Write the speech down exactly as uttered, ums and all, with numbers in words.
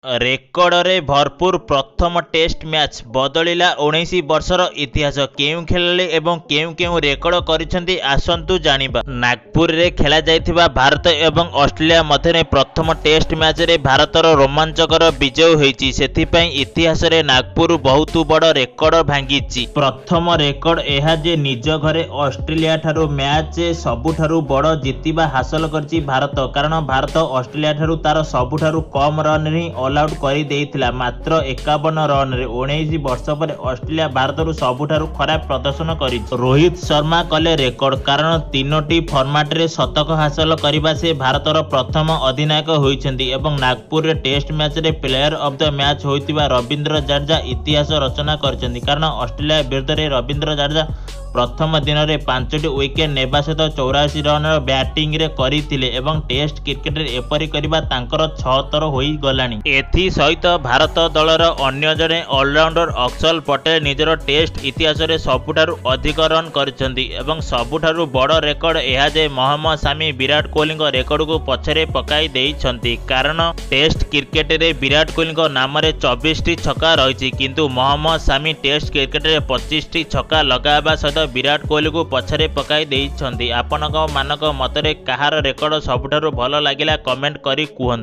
ରେକର୍ଡରେ ଭରପୁର ପ୍ରଥମ ଟେଷ୍ଟ ମ୍ୟାଚ୍ ବଦଳିଲା ଉଣେଇଶ ବର୍ଷର ଇତିହାସ। କେଉଁ ଖେଳାଳି ଏବଂ କେଉଁ କେଉଁ ରେକର୍ଡ କରିଛନ୍ତି ଆସନ୍ତୁ ଜାଣିବା। ନାଗପୁରରେ ଖେଳାଯାଇଥିବା ଭାରତ ଏବଂ ଅଷ୍ଟ୍ରେଲିଆ ମଧ୍ୟରେ ପ୍ରଥମ ଟେଷ୍ଟ ମ୍ୟାଚରେ ଭାରତର ରୋମାଞ୍ଚକର ବିଜୟ ହୋଇଛି। ସେଥିପାଇଁ ଇତିହାସରେ ନାଗପୁର ବହୁତ ବଡ଼ ରେକର୍ଡ ଭାଙ୍ଗିଛି। ପ୍ରଥମ ରେକର୍ଡ ଏହା ଯେ ନିଜ ଘରେ ଅଷ୍ଟ୍ରେଲିଆ ଠାରୁ ମ୍ୟାଚ୍ ସବୁଠାରୁ ବଡ଼ ଜିତିବା ହାସଲ କରିଛି ଭାରତ। କାରଣ ଭାରତ ଅଷ୍ଟ୍ରେଲିଆ ଠାରୁ ତାର ସବୁଠାରୁ କମ୍ ରନ୍ରେ ହିଁ ଅଲ୍ ଆଉଟ୍ କରିଦେଇଥିଲା ମାତ୍ର ଏକାବନ ରନ୍ରେ। ଉଣେଇଶ ବର୍ଷ ପରେ ଅଷ୍ଟ୍ରେଲିଆ ଭାରତରୁ ସବୁଠାରୁ ଖରାପ ପ୍ରଦର୍ଶନ କରିଛି। ରୋହିତ ଶର୍ମା କଲେ ରେକର୍ଡ, କାରଣ ତିନୋଟି ଫର୍ମାଟରେ ଶତକ ହାସଲ କରିବା ସେ ଭାରତର ପ୍ରଥମ ଅଧିନାୟକ ହୋଇଛନ୍ତି ଏବଂ ନାଗପୁରରେ ଟେଷ୍ଟ ମ୍ୟାଚରେ ପ୍ଲେୟାର ଅଫ୍ ଦ ମ୍ୟାଚ୍ ହୋଇଥିବା ରବୀନ୍ଦ୍ର ଜାଡେଜା ଇତିହାସ ରଚନା କରିଛନ୍ତି। କାରଣ ଅଷ୍ଟ୍ରେଲିଆ ବିରୁଦ୍ଧରେ ରବୀନ୍ଦ୍ର ଜାଡେଜା ପ୍ରଥମ ଦିନରେ ପାଞ୍ଚଟି ୱିକେଟ୍ ନେବା ସହିତ ଚଉରାଅଶୀ ରନ୍ର ବ୍ୟାଟିଂରେ କରିଥିଲେ ଏବଂ ଟେଷ୍ଟ କ୍ରିକେଟରେ ଏପରି କରିବା ତାଙ୍କର ଛଅ ଥର ହୋଇଗଲାଣି। ଏଥିସହିତ ଭାରତ ଦଳର ଅନ୍ୟ ଜଣେ ଅଲରାଉଣ୍ଡର ଅକ୍ସଲ ପଟେଲ ନିଜର ଟେଷ୍ଟ ଇତିହାସରେ ସବୁଠାରୁ ଅଧିକ ରନ୍ କରିଛନ୍ତି ଏବଂ ସବୁଠାରୁ ବଡ଼ ରେକର୍ଡ ଏହା ଯେ ମହମ୍ମଦ ସାମି ବିରାଟ କୋହଲିଙ୍କ ରେକର୍ଡକୁ ପଛରେ ପକାଇ ଦେଇଛନ୍ତି। କାରଣ ଟେଷ୍ଟ କ୍ରିକେଟରେ ବିରାଟ କୋହଲିଙ୍କ ନାମରେ ଚବିଶଟି ଛକା ରହିଛି, କିନ୍ତୁ ମହମ୍ମଦ ସାମି ଟେଷ୍ଟ କ୍ରିକେଟରେ ପଚିଶଟି ଛକା ଲଗାଇବା ସହିତ ବିରାଟ କୋହଲିକୁ ପଛରେ ପକାଇ ଦେଇଛନ୍ତି। ଆପଣଙ୍କ ମାନଙ୍କ ମତରେ କାହାର ରେକର୍ଡ ସବୁଠାରୁ ଭଲ ଲାଗିଲା କମେଣ୍ଟ କରି କୁହନ୍ତୁ।